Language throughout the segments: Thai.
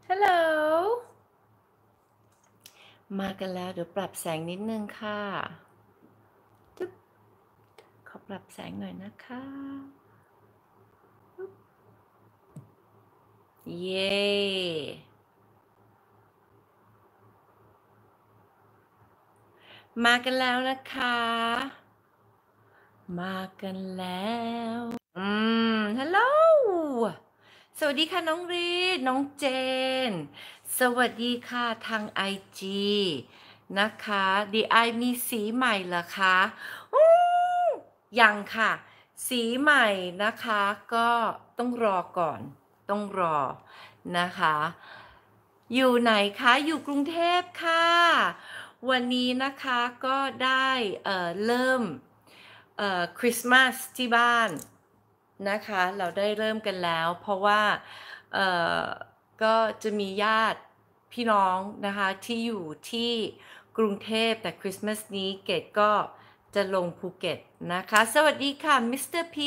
ฮัลโหลมากันแล้วเดี๋ยวปรับแสงนิดนึงค่ะจึ๊บขอปรับแสงหน่อยนะคะเย้มากันแล้วนะคะมากันแล้วฮัลโหลสวัสดีค่ะน้องรีดน้องเจนสวัสดีค่ะทางไอจีนะคะดีไอมีสีใหม่เหรอคะอู้ยังค่ะสีใหม่นะคะก็ต้องรอก่อนต้องรอนะคะอยู่ไหนคะอยู่กรุงเทพค่ะวันนี้นะคะก็ได้เริ่มคริสต์มาสที่บ้านนะคะเราได้เริ่มกันแล้วเพราะว่าเอ่อก็จะมีญาติพี่น้องนะคะที่อยู่ที่กรุงเทพแต่คริสต์มาสนี้เกดก็จะลงภูเก็ตนะคะสวัสดีค่ะมิสเตอร์พี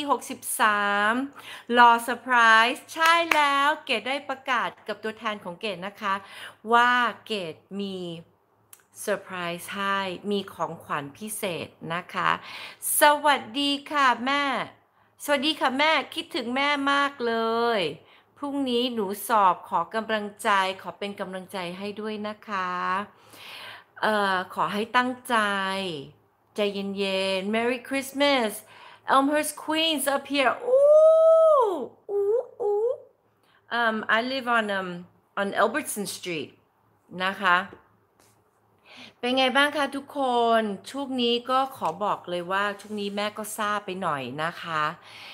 63รอเซอร์ไพรส์ใช่แล้วเกดได้ประกาศกับตัวแทนของเกดนะคะว่าเกดมีเซอร์ไพรส์ให้มีของขวัญพิเศษนะคะสวัสดีค่ะแม่สวัสดีค่ะแม่คิดถึงแม่มากเลยพรุ่งนี้หนูสอบขอกำลังใจขอเป็นกำลังใจให้ด้วยนะคะขอให้ตั้งใจใจเย็นๆ Merry Christmas Elmhurst Queens up here ooh ooh ooh I live on Albertson Street นะคะเป็นไงบ้างคะทุกคนช่วงนี้ก็ขอบอกเลยว่าช่วงนี้แม่ก็ซ่าไปหน่อยนะคะ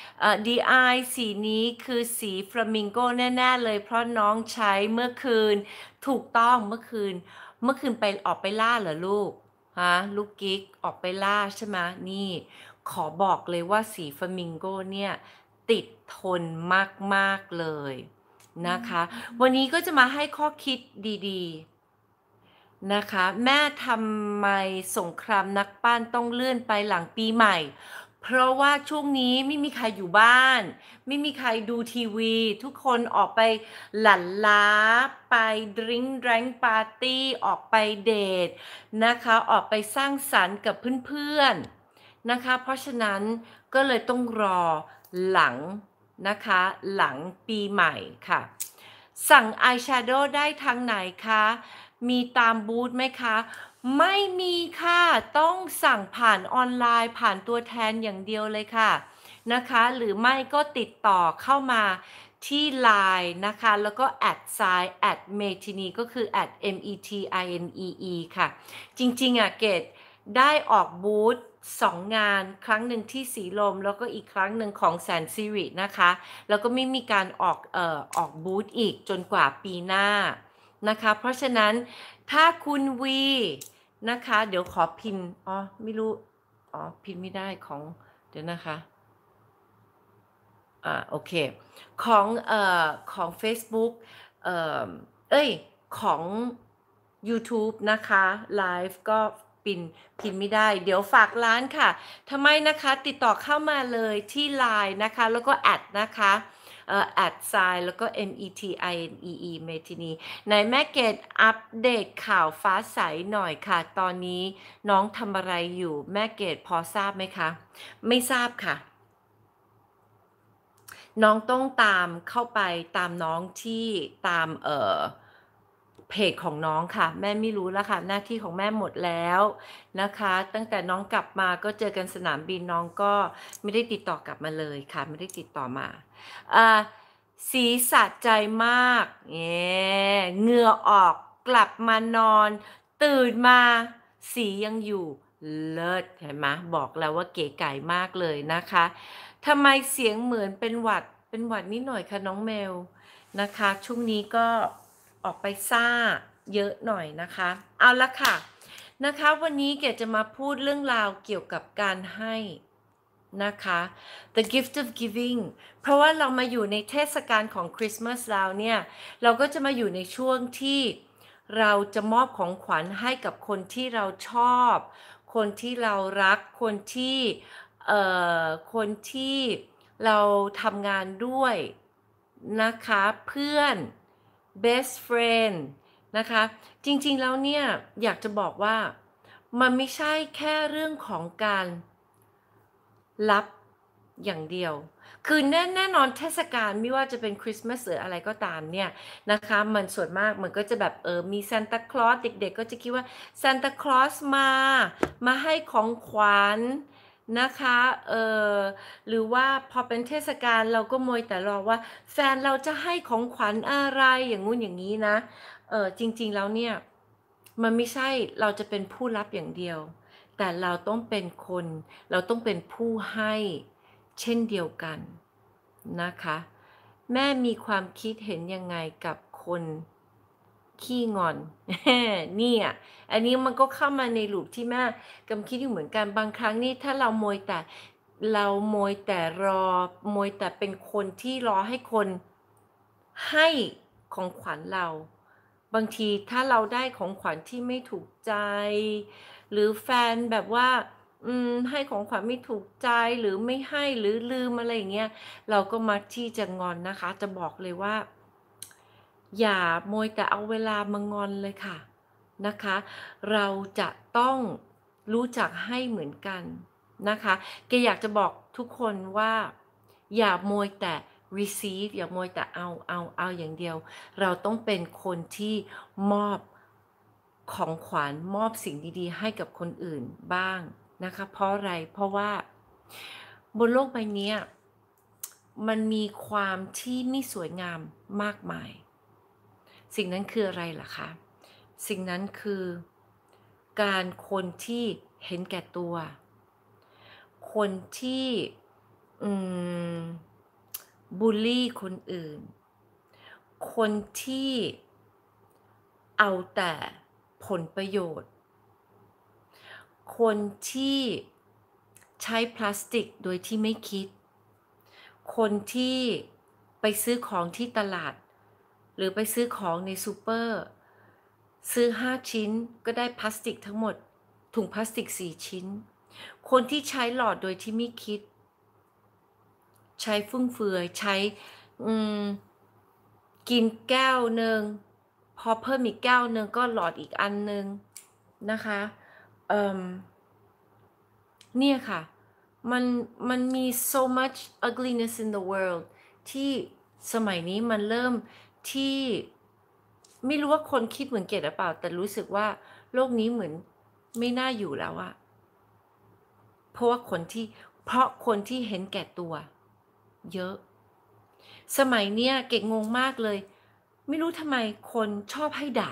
DI สีนี้คือสีฟลามิงโกแน่ๆเลยเพราะน้องใช้เมื่อคืนถูกต้องเมื่อคืนไปออกไปล่าเหรอลูกฮะลูกกิ๊กออกไปล่าใช่ไหมนี่ขอบอกเลยว่าสีฟลามิงโกเนี่ยติดทนมากๆเลยนะคะวันนี้ก็จะมาให้ข้อคิดดีๆ นะคะแม่ทำไมสงครามนักปั้นต้องเลื่อนไปหลังปีใหม่เพราะว่าช่วงนี้ไม่มีใครอยู่บ้านไม่มีใครดูทีวีทุกคนออกไปหลั่นล้าไปดริงก์แดรงปาร์ตี้ออกไปเดทนะคะออกไปสร้างสรรค์กับเพื่อนๆนะคะเพราะฉะนั้นก็เลยต้องรอหลังนะคะหลังปีใหม่ค่ะสั่งอายแชโดว์ได้ทางไหนคะ มีตามบูธไหมคะ ไม่มีค่ะ ต้องสั่งผ่านออนไลน์ผ่านตัวแทนอย่างเดียวเลยค่ะนะคะ หรือไม่ก็ติดต่อเข้ามาที่ LINE นะคะ แล้วก็แอดไซน์แอดเมทินีก็คือแอด METINEE ค่ะ จริงๆเกดได้ออกบูธ2 งานครั้งหนึ่งที่สีลมแล้วก็อีกครั้งหนึ่งของแสนสิรินะคะแล้วก็ไม่มีการออกบูธอีกจนกว่าปีหน้า นะคะเพราะฉะนั้นถ้าคุณวีนะคะเดี๋ยวขอพิมพ์ไม่รู้พิมพ์ไม่ได้ของเดี๋ยวนะคะโอเคของ Facebook เอ่อเอ้ยของ YouTube นะคะไลฟ์ก็พิมพ์ไม่ได้เดี๋ยวฝากร้านค่ะทำไมนะคะติดต่อเข้ามาเลยที่ LINE นะคะแล้วก็แอดนะคะแอดไซน์แล้วก็ METINEE เมทินีไหนแม่เกดอัปเดตข่าวฟ้าใสหน่อยค่ะตอนนี้น้องทำอะไรอยู่แม่เกดพอทราบไหมคะไม่ทราบค่ะ น้องต้องตามเข้าไปตามน้องที่ตามเพจของน้องค่ะแม่ไม่รู้แล้วค่ะหน้าที่ของแม่หมดแล้วนะคะตั้งแต่น้องกลับมาก็เจอกันสนามบินน้องก็ไม่ได้ติดต่อกลับมาเลยค่ะไม่ได้ติดต่อมาอ่าสีสะใจมากเหงื่อออกกลับมานอนตื่นมาสียังอยู่เลิศเห็นไหมบอกแล้วว่าเก๋ไก๋มากเลยนะคะ ทำไมเสียงเหมือนเป็นหวัดนิดหน่อยคะน้องเมลนะคะช่วงนี้ก็ออกไปซ่าเยอะหน่อยนะคะเอาละค่ะนะคะวันนี้เกดจะมาพูดเรื่องราวเกี่ยวกับการให้นะคะ The gift of giving เพราะว่าเรามาอยู่ในเทศกาลของคริสต์มาสแล้วเนี่ยเราก็จะมาอยู่ในช่วงที่เราจะมอบของขวัญให้กับคนที่เราชอบคนที่เรารักคนที่เอ่คนที่เราทำงานด้วยนะคะเพื่อน best friend นะคะจริงๆแล้วเนี่ยอยากจะบอกว่ามันไม่ใช่แค่เรื่องของการรับอย่างเดียวคือแน่นอนเทศกาลไม่ว่าจะเป็นคริสต์มาสหรืออะไรก็ตามเนี่ยนะคะมันส่วนมากมันก็จะแบบมีซานตาคลอสเด็กๆก็จะคิดว่าซานตาคลอสมาให้ของขวัญนะคะหรือว่าพอเป็นเทศกาลเราก็มัวแต่รอว่าแฟนเราจะให้ของขวัญอะไรอย่างงู้นอย่างงี้นะจริงๆแล้วเนี่ยมันไม่ใช่เราจะเป็นผู้รับอย่างเดียวแต่เราต้องเป็นคนเราต้องเป็นผู้ให้เช่นเดียวกันนะคะแม่มีความคิดเห็นยังไงกับคนขี้งอนเนี่ยอันนี้มันก็เข้ามาในลูปที่แม่กำลังคิดอยู่เหมือนกันบางครั้งนี่ถ้าเรามัวแต่รอมัวแต่เป็นคนที่รอให้คนให้ของขวัญเราบางทีถ้าเราได้ของขวัญที่ไม่ถูกใจหรือแฟนแบบว่าให้ของขวัญไม่ถูกใจหรือไม่ให้หรือลืมอะไรอย่างเงี้ยเราก็มักที่จะงอนนะคะจะบอกเลยว่าอย่ามัวแต่เอาเวลามางอนเลยค่ะนะคะเราจะต้องรู้จักให้เหมือนกันนะคะเกอยากจะบอกทุกคนว่าอย่ามัวแต่ receive อย่ามัวแต่เอาอย่างเดียวเราต้องเป็นคนที่มอบของขวัญมอบสิ่งดีๆให้กับคนอื่นบ้างนะคะเพราะอะไรเพราะว่าบนโลกใบเนี้ยมันมีความที่ไม่สวยงามมากมายสิ่งนั้นคืออะไรล่ะคะสิ่งนั้นคือการคนที่เห็นแก่ตัวคนที่อืมบุลลีคนอื่นคนที่เอาแต่ผลประโยชน์คนที่ใช้พลาสติกโดยที่ไม่คิดคนที่ไปซื้อของที่ตลาดหรือไปซื้อของในซูเปอร์ซื้อ5ชิ้นก็ได้พลาสติกทั้งหมดถุงพลาสติก4ชิ้นคนที่ใช้หลอดโดยที่ไม่คิดใช้ฟุ่มเฟือยใช้อืมกินแก้วหนึ่งพอเพิ่มอีกแก้วหนึ่งก็หลอดอีกอันหนึ่งนะคะเอ่อเนี่ยค่ะมันมี so much ugliness in the world ที่สมัยนี้มันเริ่มที่ไม่รู้ว่าคนคิดเหมือนเกดหรือเปล่าแต่รู้สึกว่าโลกนี้เหมือนไม่น่าอยู่แล้วอะเพราะว่าคนที่เห็นแก่ตัวเยอะสมัยเนี้ยเกดงงมากเลยไม่รู้ทำไมคนชอบให้ด่า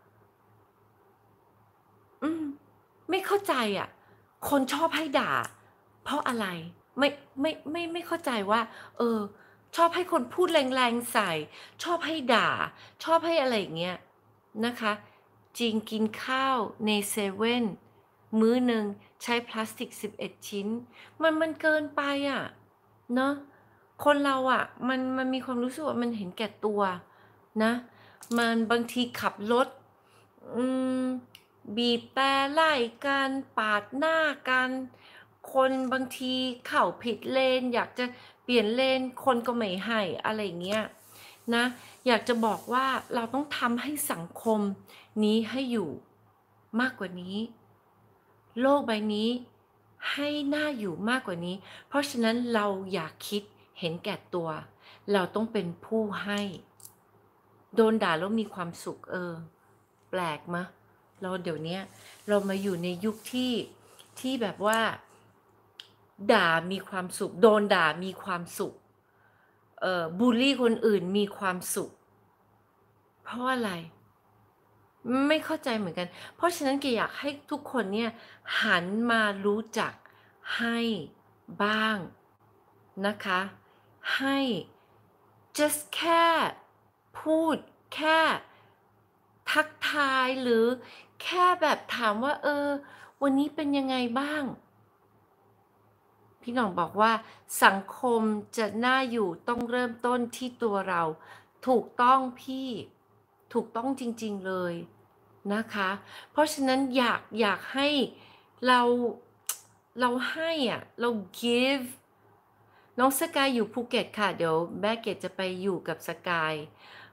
อืมไม่เข้าใจอะคนชอบให้ด่าเพราะอะไรไม่เข้าใจว่าเออชอบให้คนพูดแรงๆใส่ชอบให้ด่าชอบให้อะไรอย่างเงี้ยนะคะจริงกินข้าวในเซเว่นมื้อหนึ่งใช้พลาสติก11ชิ้นมันเกินไปอะเนาะคนเราอะมันมีความรู้สึกว่ามันเห็นแก่ตัวนะมันบางทีขับรถอืม บีบแตรไล่กันปาดหน้ากันคนบางทีเข้าผิดเลนอยากจะเปลี่ยนเลนคนก็ไม่ให้อะไรอย่างเงี้ยนะอยากจะบอกว่าเราต้องทำให้สังคมนี้ให้อยู่มากกว่านี้โลกใบนี้ให้น่าอยู่มากกว่านี้เพราะฉะนั้นเราอย่าคิดเห็นแก่ตัวเราต้องเป็นผู้ให้โดนด่าแล้วมีความสุขแปลกมะ เราเดี๋ยวนี้เรามาอยู่ในยุคที่แบบว่าด่ามีความสุขโดนด่ามีความสุขบูลลีคนอื่นมีความสุขเพราะอะไรไม่เข้าใจเหมือนกันเพราะฉะนั้นเกอยากให้ทุกคนเนี่ยหันมารู้จักให้บ้างนะคะให้ just แค่พูดแค่ทักทายหรือแค่แบบถามว่าวันนี้เป็นยังไงบ้างพี่หน่องบอกว่าสังคมจะน่าอยู่ต้องเริ่มต้นที่ตัวเราถูกต้องพี่ถูกต้องจริงๆเลยนะคะเพราะฉะนั้นอยากให้เราเราให้อะเรา give น้องสกายอยู่ภูเก็ตค่ะเดี๋ยวแม่เกดจะไปอยู่กับสกาย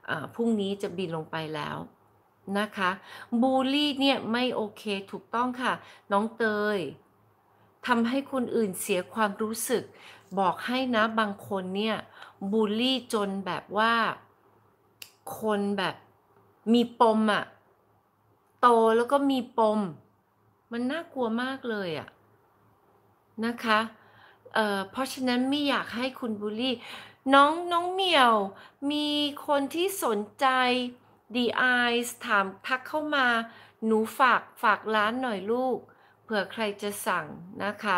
พรุ่งนี้จะบินลงไปแล้วนะคะบูลลีเนี่ยไม่โอเคถูกต้องค่ะน้องเตยทำให้คนอื่นเสียความรู้สึกบอกให้นะบางคนเนี่ยบูลลีจนแบบว่าคนแบบมีปมอะโตแล้วก็มีปมมันน่ากลัวมากเลยอะนะคะเพราะฉะนั้นไม่อยากให้คุณบุลลีน้องเหมียวมีคนที่สนใจ The Eyes ถามทักเข้ามาหนูฝากร้านหน่อยลูกเผื่อใครจะสั่งนะคะ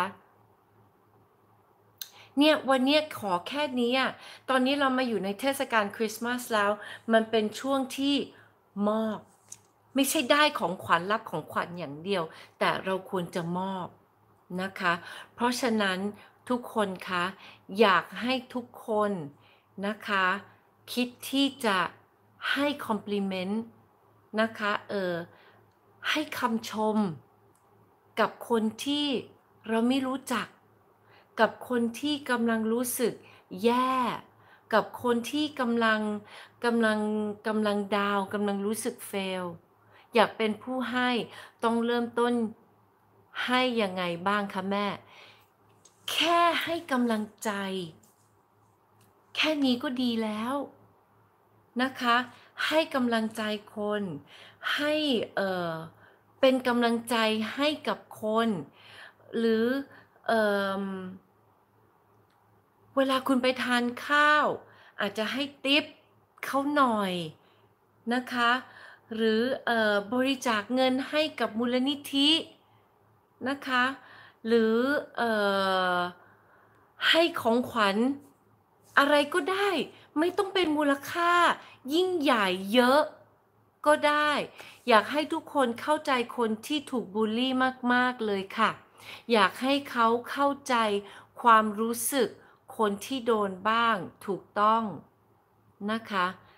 เนี่ยวันเนี้ยขอแค่นี้อะตอนนี้เรามาอยู่ในเทศกาลคริสต์มาสแล้วมันเป็นช่วงที่มอบไม่ใช่ได้ของขวัญรับของขวัญอย่างเดียวแต่เราควรจะมอบนะคะเพราะฉะนั้นทุกคนคะอยากให้ทุกคนนะคะคิดที่จะให้คอมพลีเมนต์นะคะให้คำชมกับคนที่เราไม่รู้จัก กับคนที่กำลังรู้สึกแย่กับคนที่กำลังดาวกำลังรู้สึก fail อยากเป็นผู้ให้ต้องเริ่มต้นให้ยังไงบ้างคะแม่แค่ให้กำลังใจแค่นี้ก็ดีแล้วนะคะให้กำลังใจคนให้เป็นกำลังใจให้กับคนหรือเอ่อ เวลาคุณไปทานข้าวอาจจะให้ทิปเขาหน่อยนะคะหรือบริจาคเงินให้กับมูลนิธินะคะหรือเอ่อให้ของขวัญอะไรก็ได้ไม่ต้องเป็นมูลค่ายิ่งใหญ่เยอะก็ได้อยากให้ทุกคนเข้าใจคนที่ถูกบูลลีมากๆเลยค่ะ อยากให้เขาเข้าใจความรู้สึกคนที่โดนบ้างถูกต้องนะคะ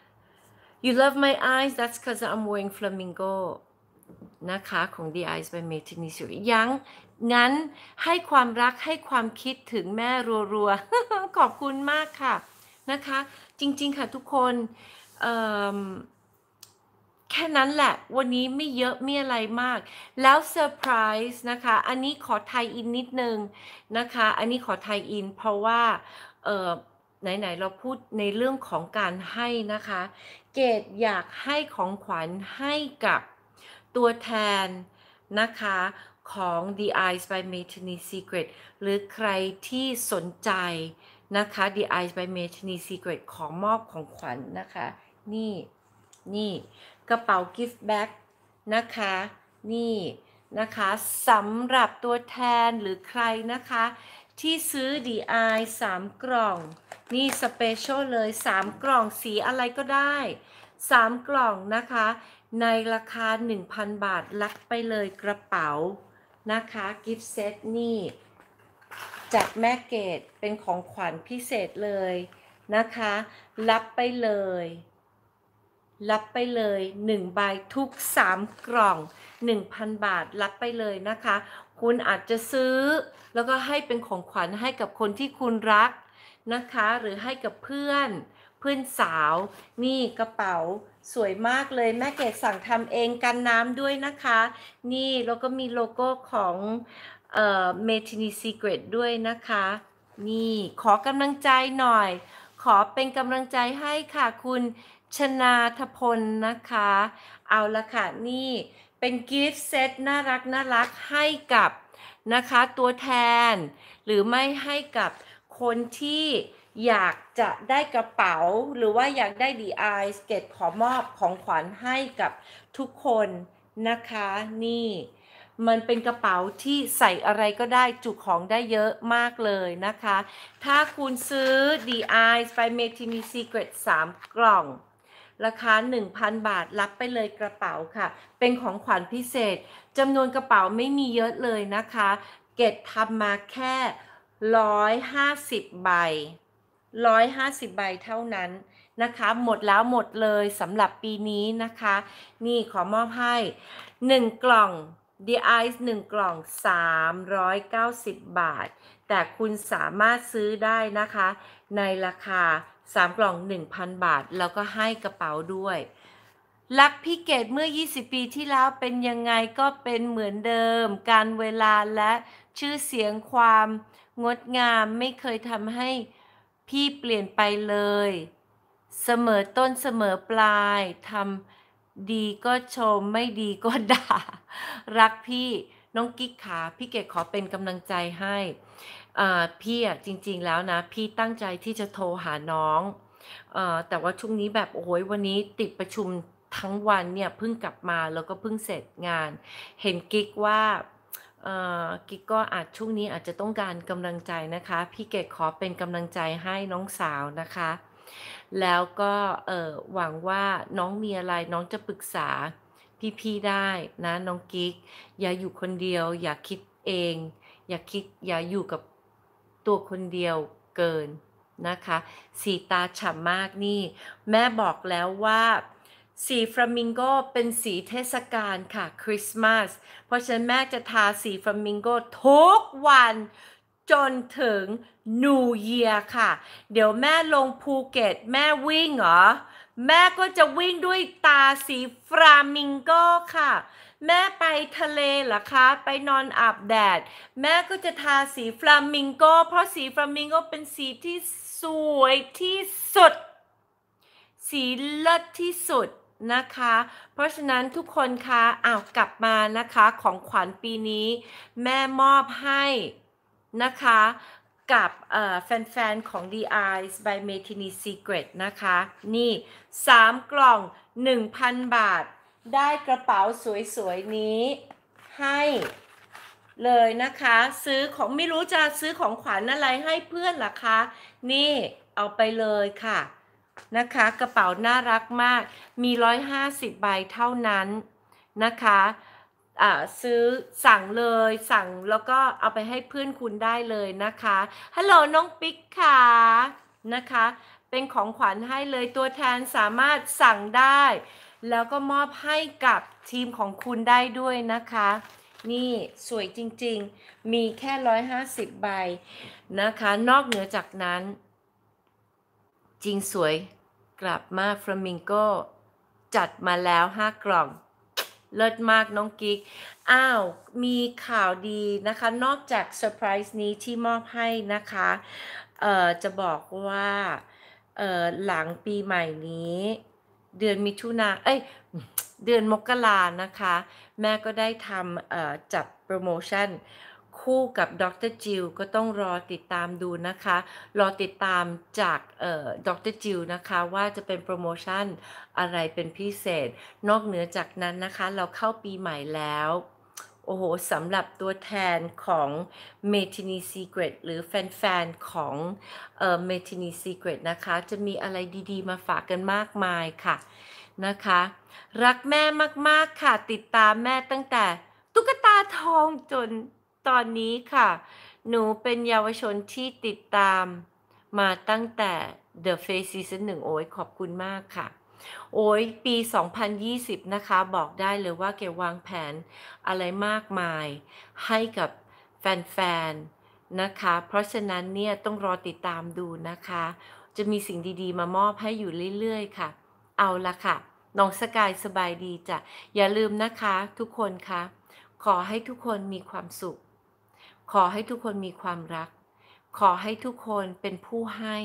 You love my eyes that's cause I'm wearing flamingo นะคะของ The Eyes by Martini Suri ยังงั้นให้ความรักให้ความคิดถึงแม่รัวๆขอบคุณมากค่ะนะคะจริงๆค่ะทุกคนเอ่อ แค่นั้นแหละวันนี้ไม่เยอะไม่อะไรมากแล้วเซอร์ไพรส์นะคะอันนี้ขอไทยอินนิดนึงนะคะอันนี้ขอไทยอินเพราะว่าเอ่อไหนๆเราพูดในเรื่องของการให้นะคะเกดอยากให้ของขวัญให้กับตัวแทนนะคะของ The Eyes by Martini Secret หรือใครที่สนใจนะคะ The Eyes by Martini Secret ขอมอบของขวัญนะคะนี่กระเป๋า gift bag นะคะนี่นะคะสำหรับตัวแทนหรือใครนะคะที่ซื้อ The Eye 3กล่องนี่สเปเชียลเลย3กล่องสีอะไรก็ได้3กล่องนะคะในราคา 1,000 บาทรับไปเลยกระเป๋านะคะ gift set นี่จากแม่เกดเป็นของขวัญพิเศษเลยนะคะรับไปเลยรับไปเลย1ใบทุก3กล่อง 1,000 บาทรับไปเลยนะคะคุณอาจจะซื้อแล้วก็ให้เป็นของขวัญให้กับคนที่คุณรักนะคะหรือให้กับเพื่อนสาวนี่กระเป๋าสวยมากเลยแม่เกดสั่งทำเองกันน้ำด้วยนะคะนี่แล้วก็มีโลโก้ของMartini Secret ด้วยนะคะนี่ขอกำลังใจหน่อยขอเป็นกำลังใจให้ค่ะคุณชนาทพลนะคะเอาละค่ะนี่เป็นกิฟต์เซตน่ารักให้กับนะคะตัวแทนหรือไม่ให้กับคนที่อยากจะได้กระเป๋าหรือว่าอยากได้ The Eyes เกดขอมอบของขวัญให้กับทุกคนนะคะนี่มันเป็นกระเป๋าที่ใส่อะไรก็ได้จุของได้เยอะมากเลยนะคะถ้าคุณซื้อ The Eyes by Martini Secret 3 กล่องราคา 1,000 บาทรับไปเลยกระเป๋าค่ะเป็นของขวัญพิเศษจำนวนกระเป๋าไม่มีเยอะเลยนะคะเกดทำมาแค่150 ใบ150 ใบเท่านั้นนะคะหมดแล้วหมดเลยสำหรับปีนี้นะคะนี่ขอมอบให้1กล่อง The Eyes 1กล่อง390 บาทแต่คุณสามารถซื้อได้นะคะในราคา 3กล่อง 1,000 บาทแล้วก็ให้กระเป๋าด้วยรักพี่เกดเมื่อ20ปีที่แล้วเป็นยังไงก็เป็นเหมือนเดิมการเวลาและชื่อเสียงความงดงามไม่เคยทำให้พี่เปลี่ยนไปเลยเสมอต้นเสมอปลายทำดีก็ชมไม่ดีก็ด่ารักพี่น้องกิ๊กขาพี่เกดขอเป็นกำลังใจให้พี่อะจริงๆแล้วนะพี่ตั้งใจที่จะโทรหาน้องแต่ว่าช่วงนี้แบบโอ้โหวันนี้ติดประชุมทั้งวันเนี่ยเพิ่งกลับมาแล้วก็เพิ่งเสร็จงานเห็นกิ๊กว่ากิ๊กก็อาจช่วงนี้อาจจะต้องการกำลังใจนะคะพี่เกดขอเป็นกำลังใจให้น้องสาวนะคะแล้วก็หวังว่าน้องมีอะไรน้องจะปรึกษาพี่ๆได้นะน้องกิ๊กอย่าอยู่คนเดียวอย่าคิดเองอย่าอยู่กับตัวคนเดียวเกินนะคะสีตาฉ่ำมากนี่แม่บอกแล้วว่าสีฟลามิงโกเป็นสีเทศกาลค่ะคริสต์มาสเพราะฉะนั้นแม่จะทาสีฟลามิงโกทุกวันจนถึง New Year ค่ะเดี๋ยวแม่ลงภูเก็ตแม่วิ่งเหรอแม่ก็จะวิ่งด้วยตาสีฟลามิงโกค่ะแม่ไปทะเลเหรอคะไปนอนอาบแดดแม่ก็จะทาสีฟลามิงโกเพราะสีฟลามิงโกเป็นสีที่สวยที่สุดสีเลิศที่สุดนะคะเพราะฉะนั้นทุกคนคะกลับมานะคะของขวัญปีนี้แม่มอบให้นะคะกับแฟนๆของ The Eyes by Martini Secret นะคะนี่3กล่อง 1,000 บาทได้กระเป๋าสวยๆนี้ให้เลยนะคะซื้อของไม่รู้จะซื้อของขวัญอะไรให้เพื่อนล่ะคะนี่เอาไปเลยค่ะนะคะกระเป๋าน่ารักมากมี150ใบเท่านั้นนะคะซื้อสั่งเลยสั่งแล้วก็เอาไปให้เพื่อนคุณได้เลยนะคะฮัลโหลน้องปิ๊กค่ะนะคะเป็นของขวัญให้เลยตัวแทนสามารถสั่งได้แล้วก็มอบให้กับทีมของคุณได้ด้วยนะคะนี่สวยจริงๆมีแค่150ใบนะคะนอกเหนือจากนั้นจริงสวยกลับมาฟลามิงโกจัดมาแล้ว5กล่องเลิศมากน้องกิ๊กมีข่าวดีนะคะนอกจากเซอร์ไพรส์นี้ที่มอบให้นะคะจะบอกว่าหลังปีใหม่นี้เดือนมิถุนาเดือนมกรานะคะแม่ก็ได้ทำจัดโปรโมชั่นคู่กับดรจิลก็ต้องรอติดตามดูนะคะรอติดตามจากดรจิลนะคะว่าจะเป็นโปรโมชั่นอะไรเป็นพิเศษนอกเหนือจากนั้นนะคะเราเข้าปีใหม่แล้วโอ้โหสำหรับตัวแทนของ Martini Secret หรือแฟนๆของMartini Secret นะคะจะมีอะไรดีๆมาฝากกันมากมายค่ะนะคะรักแม่มากๆค่ะติดตามแม่ตั้งแต่ตุ๊กตาทองจนตอนนี้ค่ะหนูเป็นเยาวชนที่ติดตามมาตั้งแต่ The Face Season 1โอ้ยขอบคุณมากค่ะโอ้ยปี2020นะคะบอกได้เลยว่าเกวางแผนอะไรมากมายให้กับแฟนๆนะคะเพราะฉะนั้นเนี่ยต้องรอติดตามดูนะคะจะมีสิ่งดีๆมามอบให้อยู่เรื่อยๆค่ะเอาละค่ะน้องสกายสบายดีจ้ะอย่าลืมนะคะทุกคนคะขอให้ทุกคนมีความสุขขอให้ทุกคนมีความรักขอให้ทุกคนเป็นผู้ให้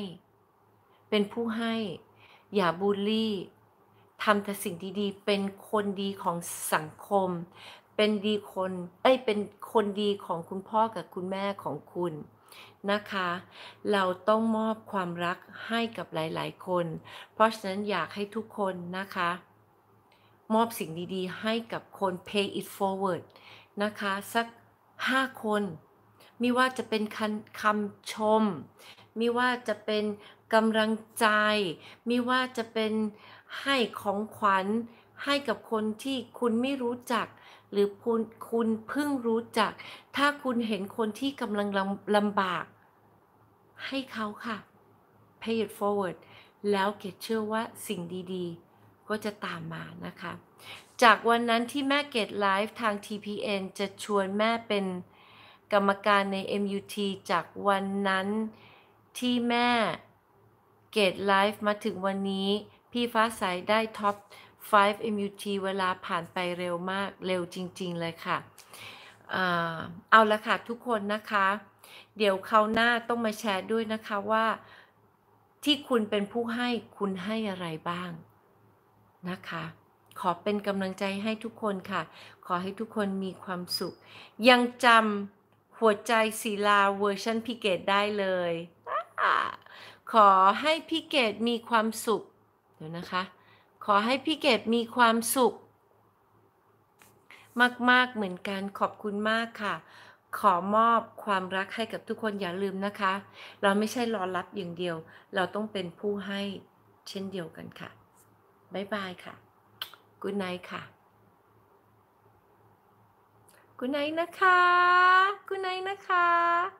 อย่าบูลลี่ทำแต่สิ่งดีๆเป็นคนดีของสังคมเป็นคนดีของคุณพ่อกับคุณแม่ของคุณนะคะเราต้องมอบความรักให้กับหลายๆคนเพราะฉะนั้นอยากให้ทุกคนนะคะมอบสิ่งดีๆให้กับคน pay it forward นะคะสัก5คนไม่ว่าจะเป็นคำชมไม่ว่าจะเป็นกำลังใจไม่ว่าจะเป็นให้ของขวัญให้กับคนที่คุณไม่รู้จักหรือคุณเพิ่งรู้จักถ้าคุณเห็นคนที่กำลังลำบากให้เขาค่ะ pay it forward แล้วเกดเชื่อว่าสิ่งดีๆก็จะตามมานะคะจากวันนั้นที่แม่เกดไลฟ์ทาง TPN จะชวนแม่เป็นกรรมการใน MUT จากวันนั้นที่แม่เกตไลฟ์มาถึงวันนี้พี่ฟ้าใสได้ท็อป5 MUT เวลาผ่านไปเร็วมากเร็วจริงๆเลยค่ะเอาละค่ะทุกคนนะคะเดี๋ยวคราวหน้าต้องมาแชร์ด้วยนะคะว่าที่คุณเป็นผู้ให้คุณให้อะไรบ้างนะคะขอเป็นกำลังใจให้ทุกคนค่ะขอให้ทุกคนมีความสุขยังจำหัวใจศิลาเวอร์ชันพี่เกดได้เลยขอให้พี่เกดมีความสุขเดี๋ยวนะคะขอให้พี่เกดมีความสุขมากๆเหมือนกันขอบคุณมากค่ะขอมอบความรักให้กับทุกคนอย่าลืมนะคะเราไม่ใช่รอรับอย่างเดียวเราต้องเป็นผู้ให้เช่นเดียวกันค่ะบ๊ายบายค่ะGood night ค่ะ Good night นะคะ Good night นะคะ